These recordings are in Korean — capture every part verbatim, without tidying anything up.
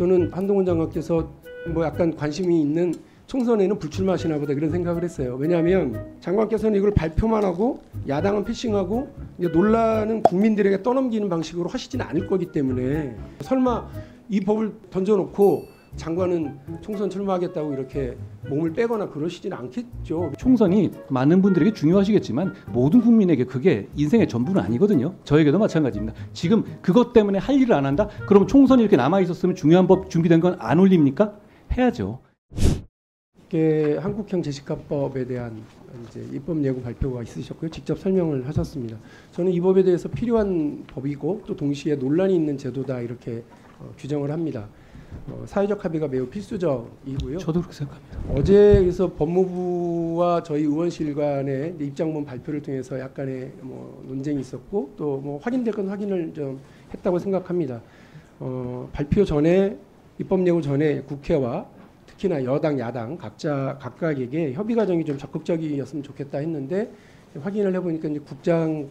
저는 한동훈 장관께서 뭐 약간 관심이 있는 총선에는 불출마하시나 보다 그런 생각을 했어요. 왜냐하면 장관께서는 이걸 발표만 하고 야당은 패싱하고 이제 논란은 국민들에게 떠넘기는 방식으로 하시지는 않을 거기 때문에 설마 이 법을 던져놓고 장관은 총선 출마하겠다고 이렇게 몸을 빼거나 그러시지는 않겠죠. 총선이 많은 분들에게 중요하시겠지만 모든 국민에게 그게 인생의 전부는 아니거든요. 저에게도 마찬가지입니다. 지금 그것 때문에 할 일을 안 한다? 그럼 총선이 이렇게 남아있었으면 중요한 법 준비된 건 안 올립니까? 해야죠. 이게 한국형 제시카법에 대한 이제 입법 예고 발표가 있으셨고요. 직접 설명을 하셨습니다. 저는 이 법에 대해서 필요한 법이고 또 동시에 논란이 있는 제도다 이렇게 어, 규정을 합니다. 어, 사회적 합의가 매우 필수적이고요. 저도 그렇게 생각합니다. 어제 그래서 법무부와 저희 의원실 간의 입장문 발표를 통해서 약간의 뭐 논쟁이 있었고 또 뭐 확인될 건 확인을 좀 했다고 생각합니다. 어, 발표 전에 입법 예고 전에 국회와 특히나 여당, 야당 각자 각각에게 협의 과정이 좀 적극적이었으면 좋겠다 했는데 확인을 해보니까 이제 국장님이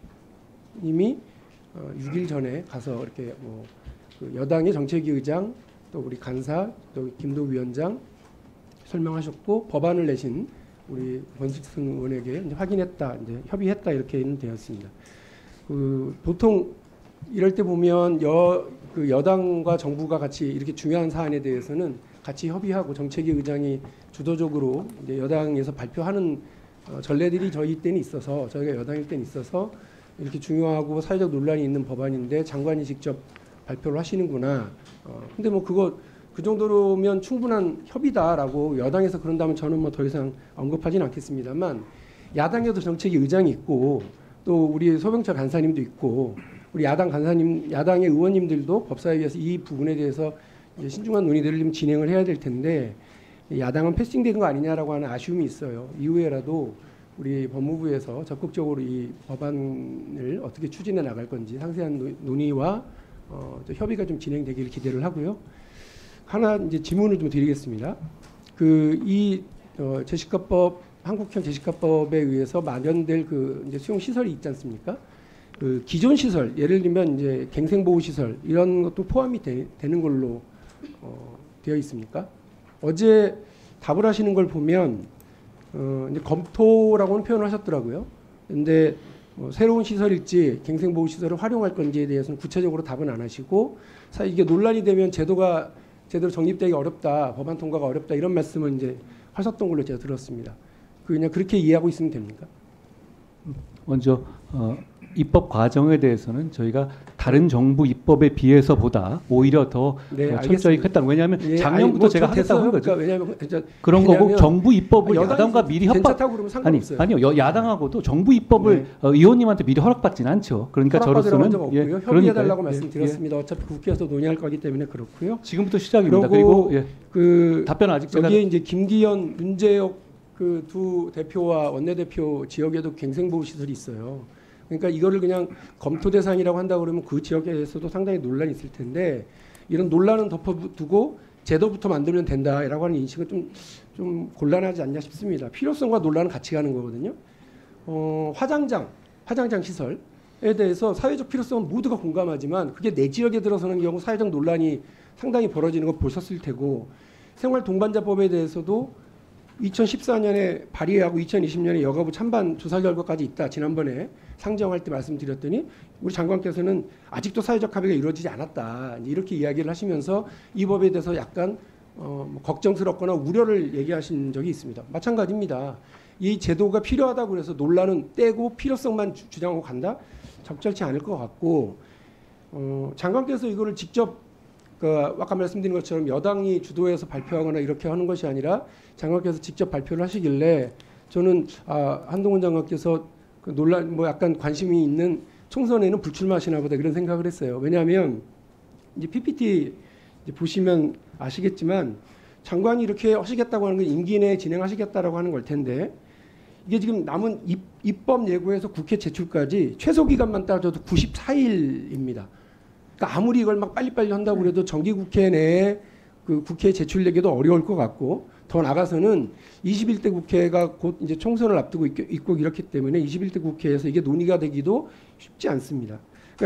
어, 육 일 전에 가서 이렇게 뭐 그 여당의 정책위 의장 또 우리 간사 또 김도 위원장 설명하셨고 법안을 내신 우리 권순승 의원에게 이제 확인했다, 이제 협의했다 이렇게는 되었습니다. 그 보통 이럴 때 보면 여, 그 여당과 정부가 같이 이렇게 중요한 사안에 대해서는 같이 협의하고 정책위 의장이 주도적으로 이제 여당에서 발표하는 어, 전례들이 저희 때는 있어서 저희가 여당일 때는 있어서 이렇게 중요하고 사회적 논란이 있는 법안인데 장관이 직접 발표를 하시는구나. 어, 근데 뭐 그거 그 정도면 충분한 협의다라고 여당에서 그런다면 저는 뭐 더 이상 언급하지는 않겠습니다만 야당에도 정책위 의장이 있고 또 우리 소병철 간사님도 있고 우리 야당 간사님, 야당의 의원님들도 법사위에서 이 부분에 대해서 이제 신중한 논의들을 좀 진행을 해야 될 텐데 야당은 패싱된 거 아니냐라고 하는 아쉬움이 있어요. 이후에라도 우리 법무부에서 적극적으로 이 법안을 어떻게 추진해 나갈 건지 상세한 논의와 어, 협의가 좀 진행되기를 기대를 하고요. 하나 이제 질문을 좀 드리겠습니다. 그 이 어, 제시카법 한국형 제시카법에 의해서 마련될 그 이제 수용 시설이 있지 않습니까? 그 기존 시설 예를 들면 이제 갱생보호 시설 이런 것도 포함이 되, 되는 걸로 어, 되어 있습니까? 어제 답을 하시는 걸 보면 어, 이제 검토라고는 표현을 하셨더라고요. 근데 뭐 새로운 시설일지 갱생보호 시설을 활용할 건지에 대해서는 구체적으로 답은 안 하시고 사실 이게 논란이 되면 제도가 제대로 정립되기 어렵다, 법안 통과가 어렵다 이런 말씀을 이제 하셨던 걸로 제가 들었습니다. 그냥 그렇게 이해하고 있으면 됩니까? 먼저 어, 입법 과정에 대해서는 저희가 다른 정부 입법에 비해서보다 오히려 더 네, 어, 철저히 했다는. 왜냐하면 예, 작년부터 아니, 뭐 제가 하겠다고 한 거죠. 그러니까 왜냐하면 그러니까 그런 거고 정부 입법을 아, 야당과 미리 협박 괜찮다고 그러면 상관없어요. 아니 아니요 야당하고도 정부 입법을 네. 어, 의원님한테 미리 허락받지는 않죠. 그러니까 저로서는 적 없고요. 예, 협의해달라고 예, 말씀드렸습니다. 예. 어차피 국회에서 논의할 거기 때문에 그렇고요. 지금부터 시작입니다. 그리고 예, 그 답변 아직 제가 여기에 이제 김기현, 문재혁 그 두 대표와 원내대표 지역에도 갱생보호 시설이 있어요. 그러니까 이거를 그냥 검토 대상이라고 한다 그러면 그 지역에서도 상당히 논란이 있을 텐데 이런 논란은 덮어두고 제도부터 만들면 된다라고 하는 인식은 좀, 좀 곤란하지 않냐 싶습니다. 필요성과 논란은 같이 가는 거거든요. 어, 화장장, 화장장 시설에 대해서 사회적 필요성은 모두가 공감하지만 그게 내 지역에 들어서는 경우 사회적 논란이 상당히 벌어지는 거 보셨을 테고 생활동반자법에 대해서도 이천십사 년에 발의하고 이천이십 년에 여가부 찬반 조사 결과까지 있다. 지난번에 상정할 때 말씀드렸더니 우리 장관께서는 아직도 사회적 합의가 이루어지지 않았다. 이렇게 이야기를 하시면서 이 법에 대해서 약간 어, 뭐 걱정스럽거나 우려를 얘기하신 적이 있습니다. 마찬가지입니다. 이 제도가 필요하다고 해서 논란은 떼고 필요성만 주, 주장하고 간다? 적절치 않을 것 같고 어, 장관께서 이거를 직접 그 아까 말씀드린 것처럼 여당이 주도해서 발표하거나 이렇게 하는 것이 아니라 장관께서 직접 발표를 하시길래 저는 아, 한동훈 장관께서 그 논란 뭐 약간 관심이 있는 총선에는 불출마하시나 보다 그런 생각을 했어요. 왜냐하면 이제 피피티 이제 보시면 아시겠지만 장관이 이렇게 하시겠다고 하는 건 임기 내에 진행하시겠다라고 하는 걸 텐데 이게 지금 남은 입, 입법 예고에서 국회 제출까지 최소 기간만 따져도 구십사 일입니다. 그러니까 아무리 이걸 막 빨리빨리 한다고 해도 정기국회 내에 그 국회에 제출되기도 어려울 것 같고 더 나가서는 이십일 대 국회가 곧 이제 총선을 앞두고 있, 있고 이렇기 때문에 이십일 대 국회에서 이게 논의가 되기도 쉽지 않습니다. 그러니까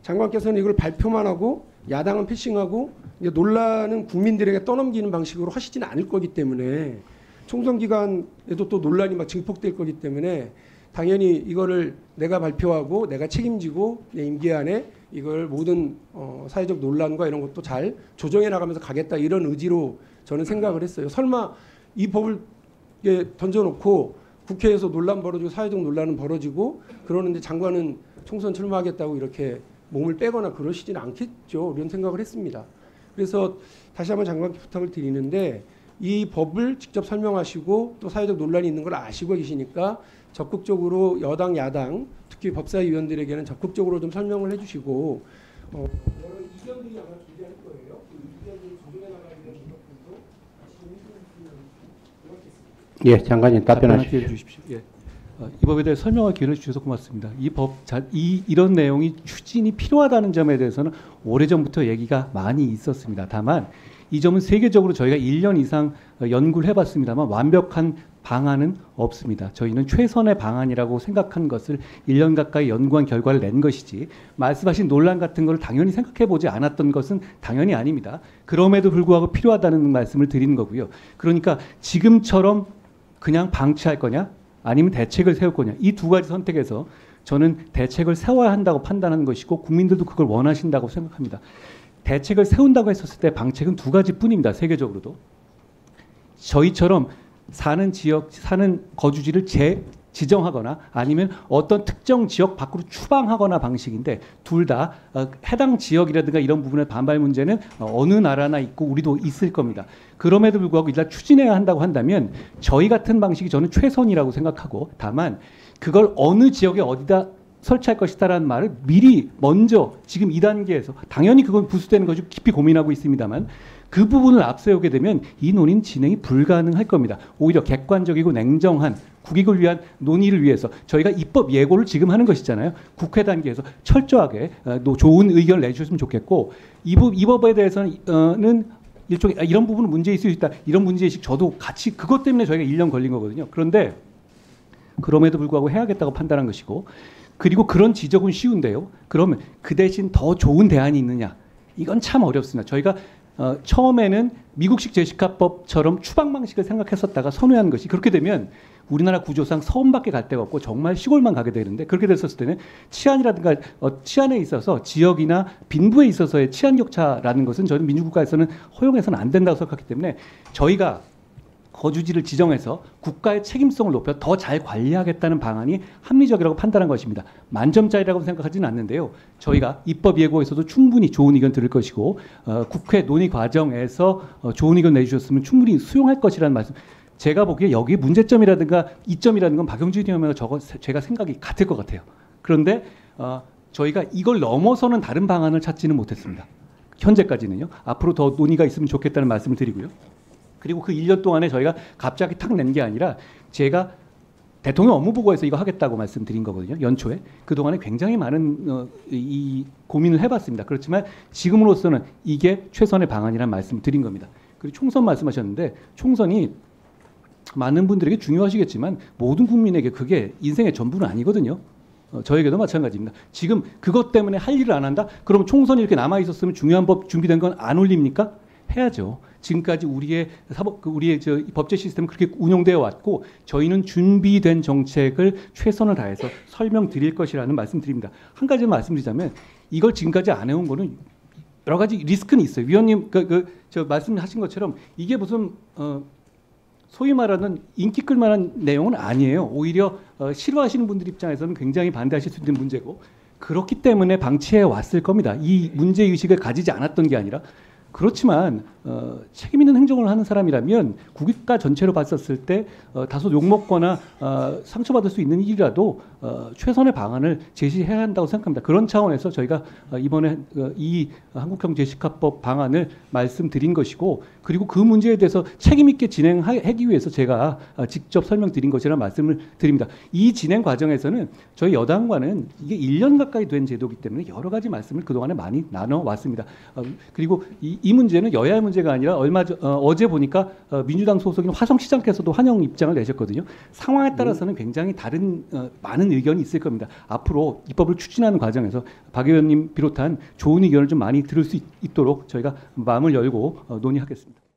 장관께서는 이걸 발표만 하고 야당은 패싱하고 이제 논란은 국민들에게 떠넘기는 방식으로 하시지는 않을 거기 때문에 총선 기간에도 또 논란이 막 증폭될 거기 때문에 당연히 이거를 내가 발표하고 내가 책임지고 내 임기 안에 이걸 모든 어, 사회적 논란과 이런 것도 잘 조정해 나가면서 가겠다 이런 의지로 저는 생각을 했어요. 설마 이 법을 예, 던져놓고 국회에서 논란 벌어지고 사회적 논란은 벌어지고 그러는데 장관은 총선 출마하겠다고 이렇게 몸을 빼거나 그러시지는 않겠죠. 이런 생각을 했습니다. 그래서 다시 한번 장관께 부탁을 드리는데 이 법을 직접 설명하시고 또 사회적 논란이 있는 걸 아시고 계시니까 적극적으로 여당 야당 특히 법사위원들에게는 적극적으로 좀 설명을 해주시고 어, 여러 이견들이 아마 존재할 거예요. 그 이견들을 조정해 나가야 되는 노력들도 같이 좀 해주시면 고맙겠습니다. 예, 장관님 답변하십시오. 주십시오. 예. 어, 이 법에 대해 설명할 기회를 주셔서 고맙습니다. 이 법, 이 이런 내용이 추진이 필요하다는 점에 대해서는 오래전부터 얘기가 많이 있었습니다. 다만 이 점은 세계적으로 저희가 일 년 이상 연구를 해봤습니다만 완벽한 방안은 없습니다. 저희는 최선의 방안이라고 생각한 것을 일 년 가까이 연구한 결과를 낸 것이지 말씀하신 논란 같은 걸 당연히 생각해보지 않았던 것은 당연히 아닙니다. 그럼에도 불구하고 필요하다는 말씀을 드리는 거고요. 그러니까 지금처럼 그냥 방치할 거냐 아니면 대책을 세울 거냐 이 두 가지 선택에서 저는 대책을 세워야 한다고 판단하는 것이고 국민들도 그걸 원하신다고 생각합니다. 대책을 세운다고 했었을 때 방책은 두 가지뿐입니다. 세계적으로도. 저희처럼 사는 지역, 사는 거주지를 재 지정하거나 아니면 어떤 특정 지역 밖으로 추방하거나 방식인데 둘 다 어, 해당 지역이라든가 이런 부분의 반발 문제는 어, 어느 나라나 있고 우리도 있을 겁니다. 그럼에도 불구하고 일단 추진해야 한다고 한다면 저희 같은 방식이 저는 최선이라고 생각하고 다만 그걸 어느 지역에 어디다 설치할 것이다라는 말을 미리 먼저 지금 이 단계에서 당연히 그건 부수되는 것이 깊이 고민하고 있습니다만 그 부분을 앞세우게 되면 이 논의는 진행이 불가능할 겁니다. 오히려 객관적이고 냉정한 국익을 위한 논의를 위해서 저희가 입법 예고를 지금 하는 것이잖아요. 국회 단계에서 철저하게 좋은 의견을 내주셨으면 좋겠고 이, 부, 이 법에 대해서는 일종의 이런 부분은 문제 있을 수 있다. 이런 문제의식 저도 같이 그것 때문에 저희가 일 년 걸린 거거든요. 그런데 그럼에도 불구하고 해야겠다고 판단한 것이고 그리고 그런 지적은 쉬운데요. 그러면 그 대신 더 좋은 대안이 있느냐? 이건 참 어렵습니다. 저희가 어, 처음에는 미국식 제시카법처럼 추방 방식을 생각했었다가 선회한 것이 그렇게 되면 우리나라 구조상 서울밖에 갈 데가 없고 정말 시골만 가게 되는데 그렇게 됐었을 때는 치안이라든가 어, 치안에 있어서 지역이나 빈부에 있어서의 치안 격차라는 것은 저는 민주국가에서는 허용해서는 안 된다고 생각하기 때문에 저희가 거주지를 지정해서 국가의 책임성을 높여 더 잘 관리하겠다는 방안이 합리적이라고 판단한 것입니다. 만점짜리라고 생각하지는 않는데요. 저희가 입법 예고에서도 충분히 좋은 의견 들을 것이고 어, 국회 논의 과정에서 어, 좋은 의견 내주셨으면 충분히 수용할 것이라는 말씀. 제가 보기에 여기 문제점이라든가 이점이라는 건 박영준 의원과 저거 제가 생각이 같을 것 같아요. 그런데 어, 저희가 이걸 넘어서는 다른 방안을 찾지는 못했습니다. 현재까지는요. 앞으로 더 논의가 있으면 좋겠다는 말씀을 드리고요. 그리고 그 일 년 동안에 저희가 갑자기 탁 낸 게 아니라 제가 대통령 업무보고에서 이거 하겠다고 말씀드린 거거든요. 연초에. 그동안에 굉장히 많은 어, 이 고민을 해봤습니다. 그렇지만 지금으로서는 이게 최선의 방안이라는 말씀을 드린 겁니다. 그리고 총선 말씀하셨는데 총선이 많은 분들에게 중요하시겠지만 모든 국민에게 그게 인생의 전부는 아니거든요. 어, 저에게도 마찬가지입니다. 지금 그것 때문에 할 일을 안 한다? 그럼 총선이 이렇게 남아있었으면 중요한 법 준비된 건 안 올립니까? 해야죠. 지금까지 우리의 사법, 우리의 저 법제 시스템은 그렇게 운영되어 왔고 저희는 준비된 정책을 최선을 다해서 설명드릴 것이라는 말씀드립니다. 한 가지 말씀드리자면 이걸 지금까지 안 해온 거는 여러 가지 리스크는 있어요. 위원님 그, 그, 저 말씀하신 것처럼 이게 무슨 어, 소위 말하는 인기 끌만한 내용은 아니에요. 오히려 어, 싫어하시는 분들 입장에서는 굉장히 반대하실 수 있는 문제고 그렇기 때문에 방치해 왔을 겁니다. 이 문제의식을 가지지 않았던 게 아니라 그렇지만 어, 책임 있는 행정을 하는 사람이라면 국가 전체로 봤었을 때 어, 다소 욕먹거나 어, 상처받을 수 있는 일이라도 어, 최선의 방안을 제시해야 한다고 생각합니다. 그런 차원에서 저희가 어, 이번에 어, 이 한국형 제시카법 방안을 말씀드린 것이고 그리고 그 문제에 대해서 책임 있게 진행하기 위해서 제가 어, 직접 설명드린 것이라는 말씀을 드립니다. 이 진행 과정에서는 저희 여당과는 이게 일 년 가까이 된 제도이기 때문에 여러 가지 말씀을 그동안에 많이 나눠왔습니다. 어, 그리고 이 이 문제는 여야의 문제가 아니라 얼마 전 어, 어제 보니까 어, 민주당 소속인 화성시장께서도 환영 입장을 내셨거든요. 상황에 따라서는 굉장히 다른 어, 많은 의견이 있을 겁니다. 앞으로 입법을 추진하는 과정에서 박 의원님 비롯한 좋은 의견을 좀 많이 들을 수 있, 있도록 저희가 마음을 열고 어, 논의하겠습니다.